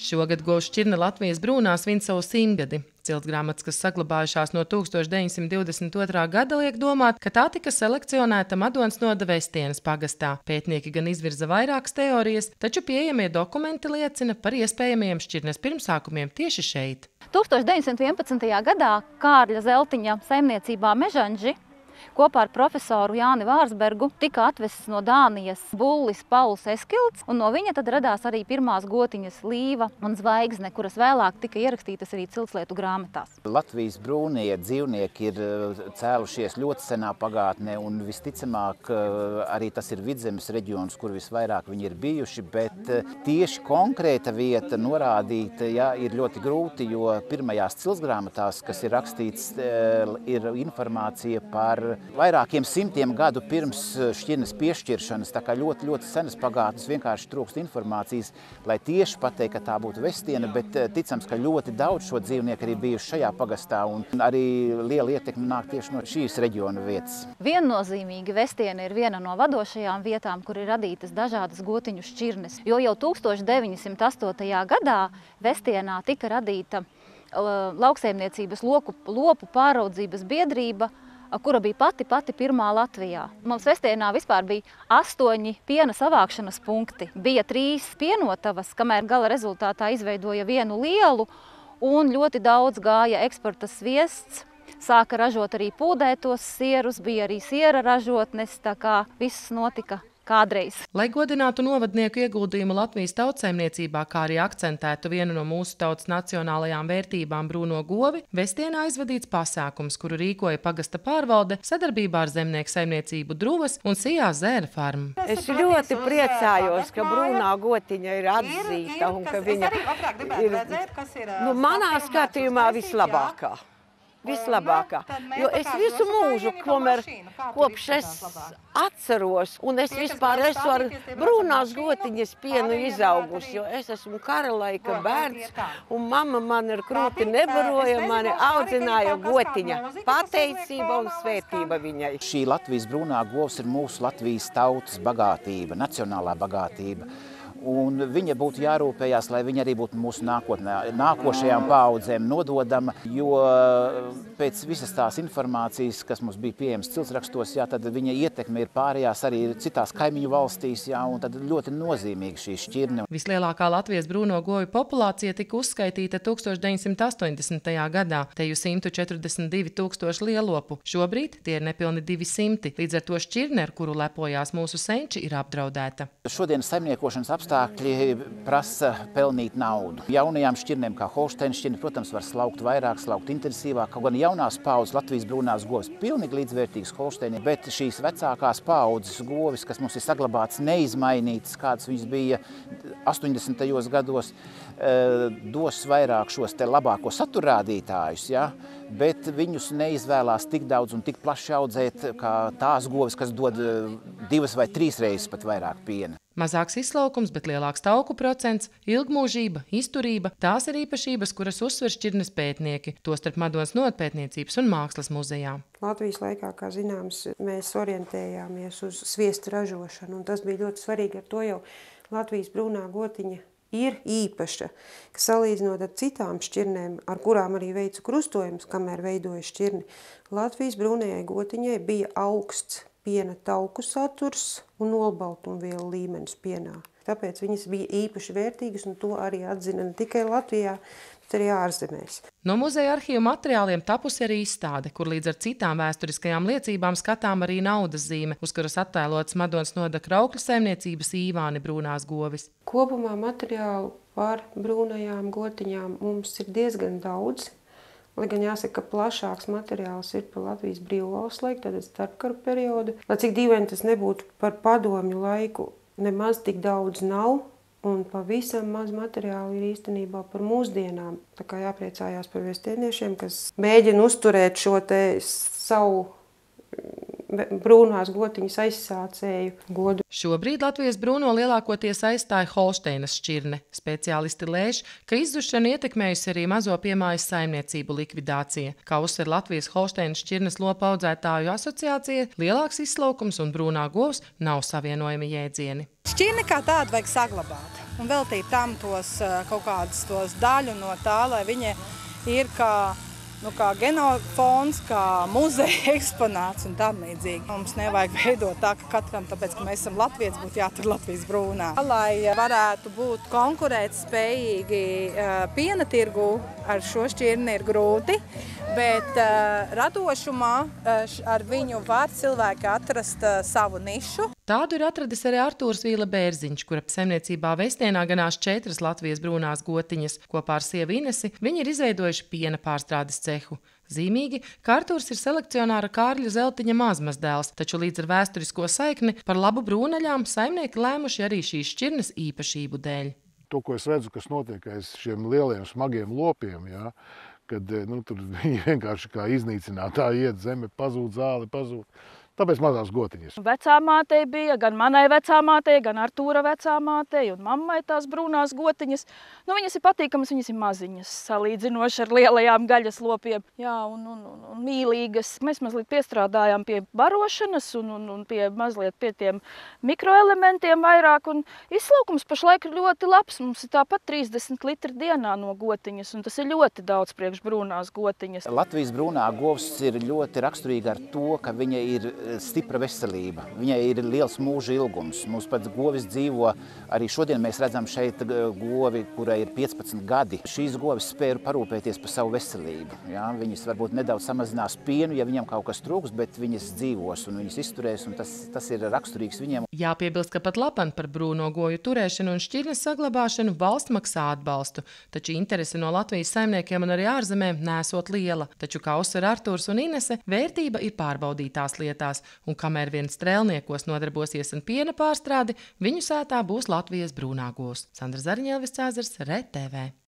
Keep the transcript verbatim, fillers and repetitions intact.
Šogad govs šķirne Latvijas brūnā svin savu simtgadi. Ciltsgrāmatas, kas saglabājušās no tūkstoš deviņsimt divdesmit otrā gada, liek domāt, ka tā tika selekcionēta Madonsnoda Vestienes pagastā. Pētnieki gan izvirza vairākas teorijas, taču pieejamie dokumenti liecina par iespējamiem šķirnes pirmsākumiem tieši šeit. tūkstoš deviņsimt vienpadsmitajā gadā Kārļa Zeltiņa saimniecībā Mežanži kopā ar profesoru Jāni Vārsbergu tika atvests no Dānijas bullis Pauls Eskilds, un no viņa tad radās arī pirmās gotiņas Līva un Zvaigzne, kuras vēlāk tika ierakstītas arī ciltslietu grāmatās. Latvijas brūnie dzīvnieki ir cēlušies ļoti senā pagātnē, un visticamāk arī tas ir Vidzemes reģions, kur visvairāk viņi ir bijuši, bet tieši konkrēta vieta norādīt ja, ir ļoti grūti, jo pirmajās ciltsgrāmatās, kas ir rakstīts, ir informācija par vairākiem simtiem gadu pirms šķirnes piešķiršanas, tā kā ļoti, ļoti senas pagātnes, vienkārši trūkst informācijas, lai tieši pateikt, ka tā būtu Vestiene, bet ticams, ka ļoti daudz šo dzīvnieku arī bijuši šajā pagastā, un arī liela ietekme nāk tieši no šīs reģiona vietas. Viennozīmīgi Vestiene ir viena no vadošajām vietām, kur ir radītas dažādas gotiņu šķirnes, jo jau tūkstoš deviņsimt astotajā gadā Vestienā tika radīta lauksaimniecības loku, lopu pāraudzības biedrība, kura bija pati pati pirmā Latvijā. Mums Vestienā vispār bija astoņi piena savākšanas punkti. Bija trīs pienotavas, kamēr gala rezultātā izveidoja vienu lielu, un ļoti daudz gāja eksporta sviests. Sāka ražot arī pūdētos sierus, bija arī siera ražotnes, tā kā viss notika kādreiz. Lai godinātu novadnieku ieguldījumu Latvijas tautsaimniecībā, kā arī akcentētu vienu no mūsu tautas nacionālajām vērtībām brūno govi, Vestienā izvadīts pasākums, kuru rīkoja pagasta pārvalde sadarbībā ar zemnieku saimniecību Druvas un Sijās zēra farmu. Es ļoti priecājos, ka brūnā gotiņa ir atzīta un ka viņa ir, nu, manā skatījumā vislabākā. Vislabākā, jo es visu mūžu, komēr kopš es atceros, un es vispār esmu ar brūnās gotiņas pienu izaugusi, jo es esmu karalaika bērns, un mamma man ar krūti nebaroja, mani audzināja gotiņa. Pateicība un svētība viņai. Šī Latvijas brūnā govs ir mūsu Latvijas tautas bagātība, nacionālā bagātība. Un viņa būtu jārūpējās, lai viņa arī būtu mūsu nākotnē, nākošajām paaudzēm nododama, jo pēc visas tās informācijas, kas mums bija pieejams ciltsrakstos, jā, tad viņa ietekme ir pārējās arī citās kaimiņu valstīs, jā, un tad ļoti nozīmīga šī šķirne. Vislielākā Latvijas brūno govju populācija tika uzskaitīta tūkstoš deviņsimt astoņdesmitajā gadā, teju simt četrdesmit divi tūkstoši lielopu. Šobrīd tie ir nepilni divi simti, līdz ar to šķirne, ar kuru lepojās mūsu senči, ir apdraudēta. Šodien saimniekošanas apstākļi prasa pelnīt naudu. Jaunajām šķirnēm, kā Holšteina šķirne, protams, var slaukt vairāk, slaukt intensīvāk, kaut gan jaunās paaudzes Latvijas brūnās govis pilnīgi līdzvērtīgas Holšteiniem, bet šīs vecākās paaudzes govis, kas mums ir saglabāts neizmainītas, kādas viņas bija astoņdesmitajos gados, dos vairāk šos te labāko saturrādītājus, ja? Bet viņus neizvēlās tik daudz un tik plaši audzēt, kā tās govis, kas dod divas vai trīs reizes pat vairāk piena. Mazāks izslaukums, bet lielāks tauku procents, ilgmūžība, izturība – tās ir īpašības, kuras uzsver šķirnes pētnieki, tostarp Madonsnoda pētniecības un mākslas muzejā. Latvijas laikā, kā zināms, mēs orientējāmies uz sviesta ražošanu, un tas bija ļoti svarīgi. Ar to jau Latvijas brūnā gotiņa ir īpaša, ka salīdzinot ar citām šķirnēm, ar kurām arī veicu krustojumus, kamēr veidoja šķirni, Latvijas brūnajai gotiņai bija augsts piena tauku saturs un olbaltumvielu līmenis pienā. Tāpēc viņas bija īpaši vērtīgas, un to arī atzina ne tikai Latvijā, bet arī ārzemēs. No muzeja arhīvu materiāliem tapusi arī izstāde, kur līdz ar citām vēsturiskajām liecībām skatām arī naudas zīme, uz kuras attēlots Madonsnoda kraukļu saimniecības īvāni brūnās govis. Kopumā materiālu par brūnajām gotiņām mums ir diezgan daudz. Lai gan jāsaka, ka plašāks materiāls ir par Latvijas brīvvalsts laiku, tātad starpkaru periodu. Lai cik dīvaini tas nebūtu, par padomju laiku nemaz tik daudz nav, un pavisam maz materiāli ir īstenībā par mūsdienām. Tā kā jāpriecājās par vestieniešiem, kas mēģina uzturēt šo te savu brūnās gotiņas aizsācēju godu. Šobrīd Latvijas brūno lielākoties aizstāja Holšteinas šķirne. Speciālisti lēš, ka izzušanu ietekmējusi arī mazo piemājas saimniecību likvidācija. Kā uzsver Latvijas Holšteinas šķirnes lopu audzētāju asociācija, lielāks izslaukums un brūnā govs nav savienojami jēdzieni. Šķirni kā tādu vajag saglabāt. un veltīt tam tos kaut kādus tos daļu no tā, lai viņi ir kā Nu, kā genofons, kā muzeja eksponāts un tam līdzīgi. Mums nevajag veidot tā, ka katram, tāpēc, ka mēs esam latvieši, būtu jātur Latvijas brūnā. Lai varētu būt konkurētspējīgi piena tirgu, ar šo šķirni ir grūti, bet radošumā ar viņu var cilvēki atrast savu nišu. Tādu ir atradis arī Artūrs Vīla Bērziņš, kura saimniecībā Vestienā ganās četras Latvijas brūnās gotiņas. Kopā ar sievu Inesi viņi ir izveidojuši piena pārstrādes cehu. Zīmīgi, ka Artūrs ir selekcionāra Kārļa Zeltiņa mazmazdēls, taču līdz ar vēsturisko saikni par labu brūnaļām saimnieki lēmuši arī šīs šķirnes īpašību dēļ. To, ko es redzu, kas notiek aiz šiem lieliem smagiem lopiem, jā, kad nu, tur viņi vienkārši kā iznīcinātāji iet, zeme pazūd, zāli pazūd. Tāpēc mazās gotiņas. Vecāmātei bija, gan manai vecāmātei, gan Artūra vecāmātei un mammai tās brūnās gotiņas. Nu, viņas ir patīkamas, viņas ir maziņas, salīdzinoši ar lielajām gaļas lopiem. Jā, un, un, un, un mīlīgas. Mēs mazliet piestrādājām pie barošanas un, un, un pie mazliet pie tiem mikroelementiem vairāk. Un izslaukums pašlaik ir ļoti labs. Mums ir tāpat trīsdesmit litri dienā no gotiņas, un tas ir ļoti daudz priekš brūnās gotiņas. Latvijas brūnā govs ir ļoti raksturīga ar to, ka viņa ir stipra veselība. Viņai ir liels mūža ilgums. Mums pats govis dzīvo, arī šodien mēs redzam šeit govi, kurai ir piecpadsmit gadi. Šīs govis spēja parūpēties par savu veselību. Ja? Viņas varbūt nedaudz samazinās pienu, ja viņam kaut kas trūks, bet viņas dzīvos un viņas izturēs, un tas, tas ir raksturīgs viņiem. Jāpiebilst, ka pat laban par brūno goju turēšanu un šķirnes saglabāšanu valsts maksā atbalstu, taču interese no Latvijas saimniekiem un arī ārzemēm nesot liela. Taču, kā uzsver Artūrs un Inese, vērtība ir pārbaudītās lietās. Un kamēr viens strēlniekos nodarbosies ar piena pārstrādi, viņu sētā būs Latvijas brūnā govs. Sandra Zariņa, Elvis Cēzars, R E T V.